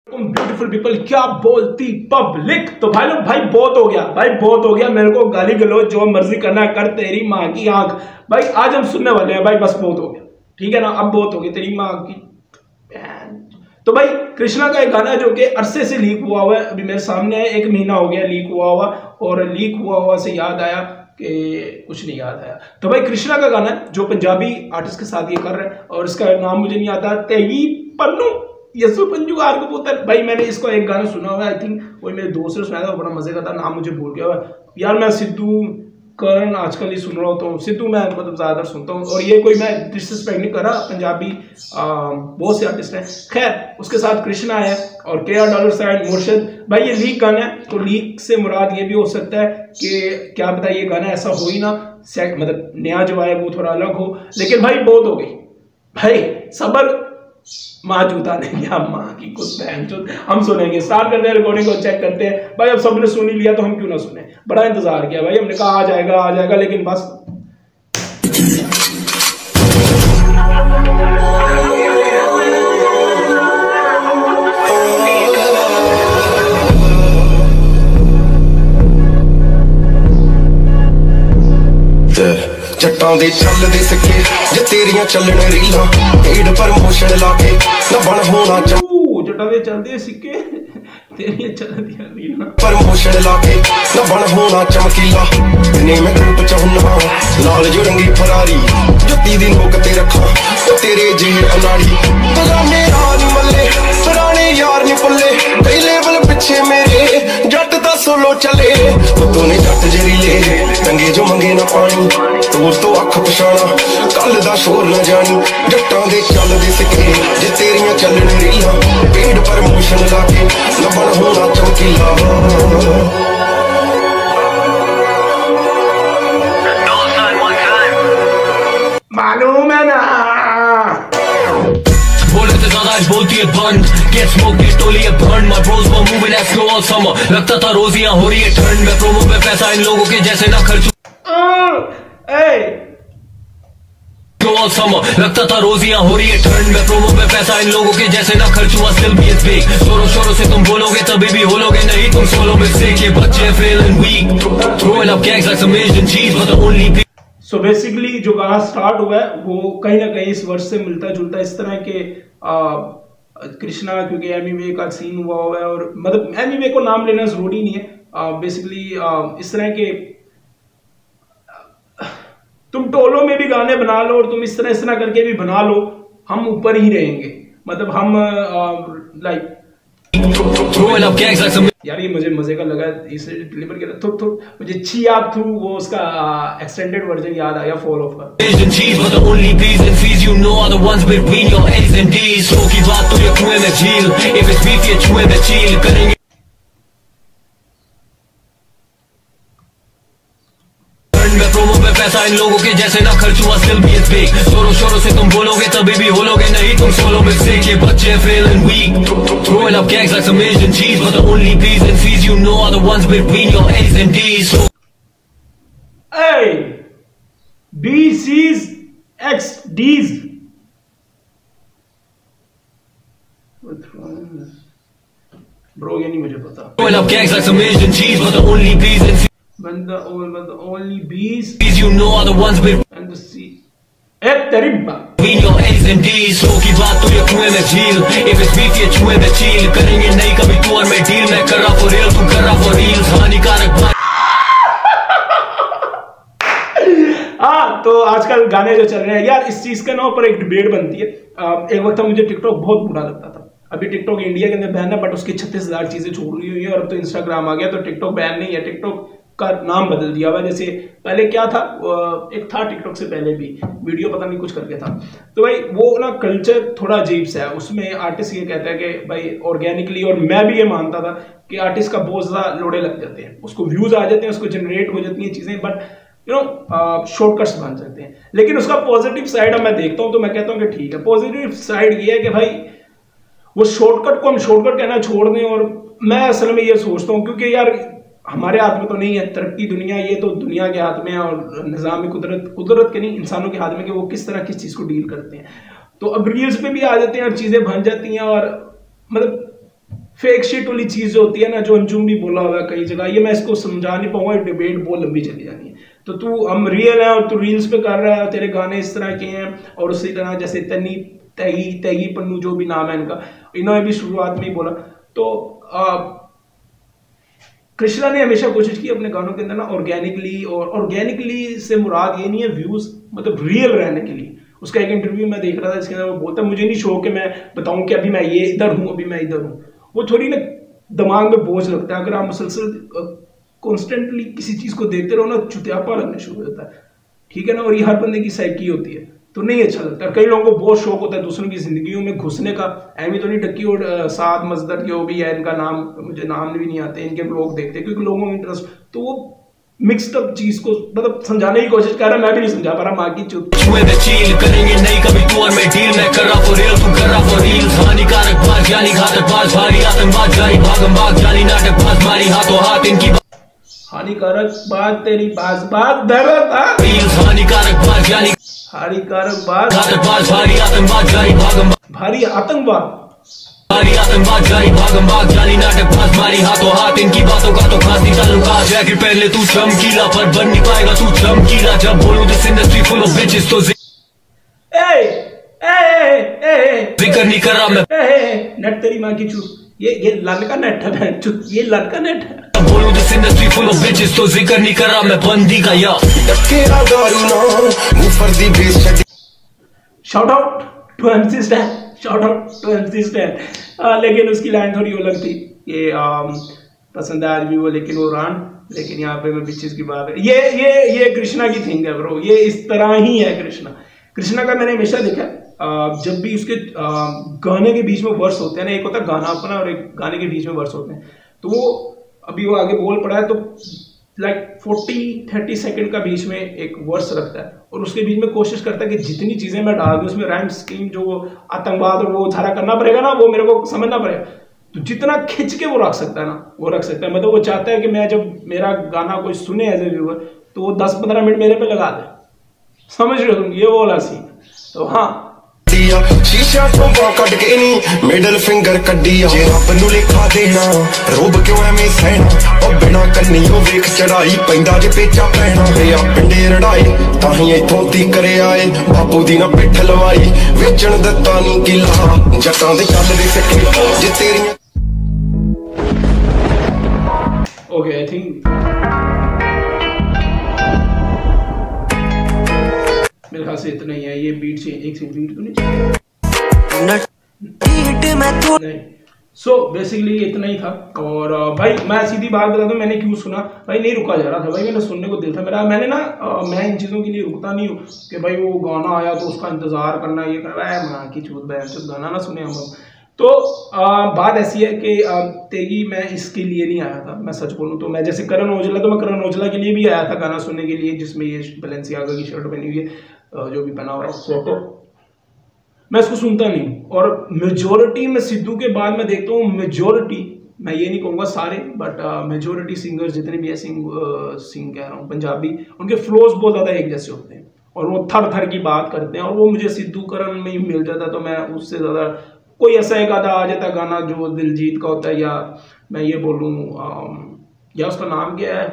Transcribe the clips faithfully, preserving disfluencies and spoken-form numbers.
Beautiful people, क्या बोलती public. तो भाई लोग, भाई बहुत हो गया, भाई बहुत हो गया। मेरे को गाली गलो जो मर्जी करना कर, तेरी माँ की आंख। भाई आज हम सुनने वाले हैं भाई, बस बहुत हो गया, ठीक है ना। अब बहुत हो गया, तेरी माँ की। तो भाई कृष्णा का एक गाना जो कि अरसे से लीक हुआ हुआ है, अभी मेरे सामने है, एक महीना हो गया लीक हुआ हुआ, और लीक हुआ हुआ से याद आया कि कुछ नहीं याद आया। तो भाई कृष्णा का गाना है जो पंजाबी आर्टिस्ट के साथ ये कर रहे हैं, और इसका नाम मुझे नहीं आता, तेगी पन्नू यसु पंजुगार को पुत्र। भाई मैंने इसको एक गाना सुना हुआ है, आई थिंक वही मेरे दोस्त ने सुनाया था, बड़ा मजे का था, नाम मुझे भूल गया हुआ यार। मैं सिद्धू करण आजकल ही सुन रहा होता हूँ, सिद्धू मैं मतलब ज्यादातर सुनता हूँ, और ये कोई मैं डिसरिस्पेक्ट नहीं कर रहा, पंजाबी बहुत से आर्टिस्ट हैं। खैर उसके साथ कृष्णा है और के आर डॉलर साइन मुर्शद। भाई ये लीक गाना है, तो लीक से मुराद ये भी हो सकता है कि क्या पता ये गाना ऐसा हो ही ना, मतलब नया जो आया वो थोड़ा अलग हो। लेकिन भाई बहुत हो गई भाई, सबर माँ जूता नहीं, माँ की कुछ बहन चो। हम सुनेंगे, स्टार्ट करते हैं रिकॉर्डिंग को, चेक करते हैं भाई। अब सबने सुन ही लिया तो हम क्यों ना सुने, बड़ा इंतजार किया भाई, हमने कहा आ जाएगा आ जाएगा, लेकिन बस जट्टां दे चलदे सिक्के जे तेरियां चलने रीलां पेड प्रमोशन लाके ना बन होना जट्टां दे चलदे सिक्के तेरियां चलदियां रीलां प्रमोशन लाके ना बन होना चमकीला ने मैं ग्रुप च हुन्ना लाल जो रंगी फरारी जुत्ती दी नोक ते रखा ओ तेरे जेहे अनाड़ी बगाने रानी मल्ले पुराने यार नी पल्ले कई लेवल पिछे मेरे जट दा सोलो चले तू ने जट जरीले टंगे जो मंगे ना पानी दूर तो अख पछाणा कल दा शोर न जानी जट्टां दे चलदे सिक्के जे तेरियां चलने रीलां पेड प्रमोशन लाके ना बन होना चमकीला। मालूम है ना बोले तो ज्यादा बोलती है बंद, get smoke get टोली है बंद, my bros were moving as slow all summer, लगता था रोजियां हो रही है ठंड में, प्रोमो पे पैसा इन लोगों के जैसे ना खर्च all summer, लगता था रोजियां हो रही है ठंड में, प्रोमो पे पैसा इन लोगों के जैसे ना खर्च हुआ, still be as big, जोरों शोरों से तुम बोलोगे तभी भी होलोगे नहीं, तुम सोलो में से के बच्चे feeling weak, throwing up gangs like some Asian cheese, but the only so so basically जो गाना स्टार्ट हुआ है वो कहीं ना कहीं इस वर्ष से मिलता जुलता है, इस तरह के कृष्णा, क्योंकि एमीवे का सीन हुआ हुआ है, और मतलब एमीवे को नाम लेना जरूरी नहीं है। बेसिकली इस तरह के तुम टोलों में भी गाने बना लो और तुम इस तरह इस तरह करके भी बना लो, हम ऊपर ही रहेंगे, मतलब हम लाइक यार ये मुझे मजे का लगा, इसे डिलीवर किया थुक थुक, मुझे चिया थ्रू वो उसका एक्सटेंडेड वर्जन याद आया फॉल ऑफ का। प्रोमो पे पैसा इन लोगों के जैसे ना खर्च हुआ, still be as big, जोरों शोरों से तुम बोलोगे तभी भी होलोगे नहीं, तुम सोलो में से के बच्चे feeling weak, throwing up gangs like some Asian cheese, but the only B's and C's you know are the ones between your A's and D's. So hey, B, C's, X, D's. Bro ये नहीं मुझे पता। throwing up gangs like some Asian cheese, but the only B's and C's When the, when the only B's you know are the ones with and the C. ए तेरी बात between your A's and D's, so की बात तो ये कुएं में झील, if it's beef ये चुएं में चील, करेंगे नहीं कभी तू और मैं डील, मैं कर रहा for real तू कर रहा for reels, हानिकारक बात। हाँ तो आजकल गाने जो चल रहे हैं यार, इस चीज के ना ऊपर एक डिबेट बनती है। एक वक्त मुझे टिकटॉक बहुत बुरा लगता था, अभी टिकटॉक इंडिया के अंदर बैन है, बट उसकी छत्तीस हजार चीजें छोड़ रही हुई है, और अब तो इंस्टाग्राम आ गया तो टिकटॉक बैन नहीं है, टिकटॉक का नाम बदल दिया हुआ। जैसे पहले क्या था, एक था टिकटॉक से पहले भी वीडियो पता नहीं कुछ करके था, तो भाई वो ना कल्चर थोड़ा अजीब सा है, उसमें आर्टिस्ट ये कहता है कि भाई ऑर्गेनिकली, और मैं भी ये मानता था कि आर्टिस्ट का बहुत ज्यादा लोड़े लग जाते हैं, उसको व्यूज आ जाते हैं, उसको जनरेट हो जाती हैं चीजें, बट यू नो शॉर्टकट्स बन जाते हैं। लेकिन उसका पॉजिटिव साइड अब मैं देखता हूं तो मैं कहता हूं कि ठीक है, पॉजिटिव साइड ये है कि भाई वो शॉर्टकट को हम शॉर्टकट कहना छोड़ दें, और मैं असल में ये सोचता हूं क्योंकि यार हमारे हाथ में तो नहीं है तरक्की दुनिया, ये तो दुनिया के हाथ में है, और निजाम कुदरत कुदरत के नहीं इंसानों के हाथ में कि वो किस तरह किस चीज को डील करते हैं। तो अब रील्स पे भी आ जाते हैं और चीजें बन जाती हैं, और मतलब फेक शिट वाली चीज होती है ना, जो अंजुम भी बोला हुआ है कई जगह, ये मैं इसको समझा नहीं पाऊंगा, डिबेट बहुत लंबी चली जानी है। तो तू हम रियल है और तू रील्स पे कर रहा है, तेरे गाने इस तरह के हैं, और उसी तरह जैसे तनी तैगी तैगी पन्नू जो भी नाम है इनका, इन्होंने भी शुरुआत में ही बोला। तो कृष्णा ने हमेशा कोशिश की अपने गानों के अंदर ना ऑर्गेनिकली, और ऑर्गेनिकली से मुराद ये नहीं है व्यूज, मतलब रियल रहने के लिए। उसका एक इंटरव्यू मैं देख रहा था, इसके अंदर वो बोलता है मुझे नहीं शौक कि मैं बताऊं कि अभी मैं ये इधर हूं, अभी मैं इधर हूं। वो थोड़ी ना दिमाग में बोझ लगता है, अगर आप मुसलसल कॉन्स्टेंटली किसी चीज को देखते रहो ना, चुतियापा लगने शुरू हो जाता है, ठीक है ना। और ये हर बंदे की साइकी होती है, तो नहीं अच्छा लगता। कई लोगों को बहुत शौक होता है दूसरों की जिंदगियों में घुसने का, एमी तो नहीं डक्की और साद मजदर जो भी है, इनका नाम मुझे नाम भी नहीं आते, इनके लोग देखते हैं क्योंकि लोगों में इंटरेस्ट, तो वो मिक्सड अप चीज को मतलब समझाने की कोशिश कर रहा है, मैं भी नहीं समझा पा रहा, माँ की चुप करेंगे नहीं कभी तू और मैं डील, मैं कर रहा फॉर रियल तू कर रहा फॉर रील्स, हानिकारक बात जानी घातक बात भारी आतंकवाद जारी भागम भाग जानी नाटक बात मारी हाथों हाथ इनकी हानिकारक बात तेरी बाज बात दर्द रील्स, हानिकारक बात जानी हानिकारक बात घातक बात भारी आतंकवाद जारी भागम भारी आतंकवाद भारी आतंकवाद जारी भागम भाग जानी नाटक बात मारी हाथों हाथ इनकी बातों का तो खास नहीं ताल्लुकात। जैकेट पहले तू चमकीला पर बन नहीं पाएगा तू चमकीला, जब बोलूं this industry full of bitches तो ए ए ए जिक्र नहीं कर रहा मैं नेट तेरी माँ की चूत, ये ये लड़का नेट है, ये लड़का नेट है। बोलूं this industry full of bitches तो जिक्र नहीं कर रहा मैं बंदी का या टकेरा दारू ना ऊपर दी बेस छड़ी। Shout out to MC Stan, shout out to MC Stan. लेकिन उसकी लाइन थोड़ी अलग थी, ये आम, पसंद है आज भी वो लेकिन वो रान, लेकिन यहाँ पे मैं बिचेस की बात है, ये ये ये कृष्णा की थिंग है ब्रो, ये इस तरह ही है कृष्णा। कृष्णा का मैंने हमेशा देखा जब भी उसके गाने के बीच में वर्स होते हैं ना, एक होता है गाना अपना और एक गाने के बीच में वर्स होते हैं, तो वो अभी वो आगे बोल पड़ा है तो लाइक फोर्टी थर्टी सेकंड का बीच में एक वर्स रखता है और उसके बीच में कोशिश करता है कि जितनी चीजें मैं डाल दूं उसमें रैम स्कीम जो आतंकवाद और वो सारा करना पड़ेगा ना, वो मेरे को समझना पड़ेगा, तो जितना खिंच के वो रख सकता है ना वो रख सकता है। मतलब वो चाहता है कि मैं जब मेरा गाना कोई सुने एज ए व्यूअर तो वो दस पंद्रह मिनट मेरे पे लगा दे, समझ रहे हो तुम, ये वो वाला सीन। तो हाँ शीशा तो कट के नहीं मिडल फिंगर कड्डिया, जे रब नू लिखा देना रोब क्यों एवें सहना, ओ बिना कन्नियों वेख चढ़ाई पैंदा जे पेचा पैना, रे आ पिंडे रड़ाए ताही इथों ती करे आए, बापू दी ना पिठ लवाई वेचण दत्ता नी किला, जटां दे चलदे सिक्के जे तेरियां। ओके आई थिंक मेरे ख्याल से इतना ही है, ये बीट से एक से बीट तो नहीं नहीं सो बेसिकली इतना ही था। और भाई मैं सीधी बात बता दूं, मैंने क्यों सुना भाई, नहीं रुका जा रहा था भाई, मैंने सुनने को दिल था मेरा, मैंने ना आ, मैं इन चीज़ों के लिए रुकता नहीं हूँ कि भाई वो गाना आया तो उसका इंतजार करना, ये करना है माँ की चूत बैठ गाना ना सुने हम। तो आ, बात ऐसी है कि आ, तेगी मैं इसके लिए नहीं आया था, मैं सच बोलूँ तो मैं जैसे करण औजला, तो मैं करण औजला के लिए भी आया था गाना सुनने के लिए, जिसमें ये बैलेंसियागा की शर्ट पहनी हुई है, जो भी पहना हुआ है फोटो, मैं इसको सुनता नहीं। और मेजोरिटी में सिद्धू के बाद मैं देखता हूँ, मेजोरिटी मैं ये नहीं कहूँगा सारे, बट मेजोरिटी सिंगर्स जितने भी है सिंग सिंग कह रहा हूँ पंजाबी, उनके फ्लोज बहुत ज़्यादा एक जैसे होते हैं और वो थर थर की बात करते हैं, और वो मुझे सिद्धू करण में ही मिल जाता, तो मैं उससे ज़्यादा कोई ऐसा एक आधा आ जाता गाना जो दिलजीत का होता है, या मैं ये बोलूँ या उसका नाम क्या है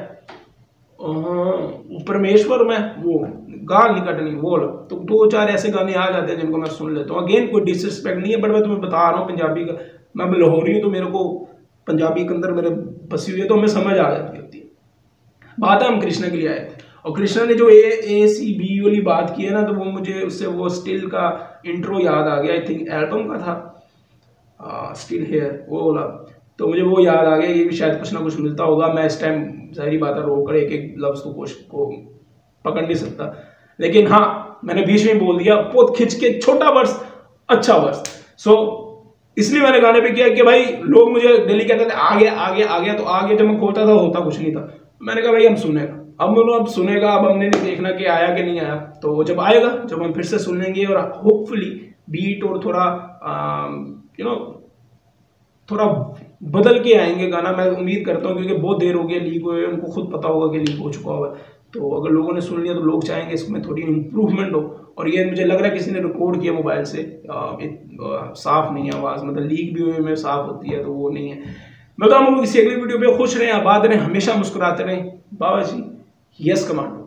परमेश्वर में, वो गाल नहीं कटनी वो, तो दो चार ऐसे गाने आ जाते हैं जिनको मैं सुन लेता हूँ। अगेन कोई डिसरिस्पेक्ट नहीं है, बट मैं तुम्हें बता रहा हूँ पंजाबी का, मैं लाहौरी हूँ तो मेरे को पंजाबी के अंदर मेरे बसी हुई है तो हमें समझ आ जाती होती है। बात है हम कृष्णा के लिए आए थे और कृष्णा ने जो ए ए सी बी वाली बात की है ना, तो वो मुझे उससे वो स्टिल का इंट्रो याद आ गया, आई थिंक एल्बम का था स्टिल हेयर वो वाला, तो मुझे वो याद आ गया, ये भी शायद कुछ ना कुछ मिलता होगा। मैं इस टाइम जाहिर बात है रोक कर एक एक लफ्ज़ तो कोश को पकड़ नहीं सकता, लेकिन हाँ मैंने बीच में बोल दिया बहुत खिंच के छोटा वर्स अच्छा वर्स, सो इसलिए मैंने गाने पे किया कि भाई लोग मुझे डेली कहते थे आ गया आ गया आ गया, तो आ गया जब मैं खोलता था होता कुछ नहीं था, मैंने कहा भाई हम सुनेगा, अब बोलो अब सुनेगा, अब हमने नहीं देखना कि आया कि नहीं आया, तो जब आएगा जब हम फिर से सुन लेंगे और होपफुली बीट और थोड़ा यू नो थोड़ा बदल के आएंगे गाना, मैं उम्मीद करता हूँ, क्योंकि बहुत देर हो गया लीक हुए, उनको खुद पता होगा कि लीक हो चुका होगा, तो अगर लोगों ने सुन लिया तो लोग चाहेंगे इसमें थोड़ी इम्प्रूवमेंट हो। और ये मुझे लग रहा है किसी ने रिकॉर्ड किया मोबाइल से, आ, आ, साफ नहीं है आवाज़, मतलब लीक भी हुए में साफ होती है तो वो नहीं है। मैं तो हम लोग किसी अगली वीडियो पे खुश रहें, आबाद रहें, हमेशा मुस्कुराते रहें। Baba ji yes commando.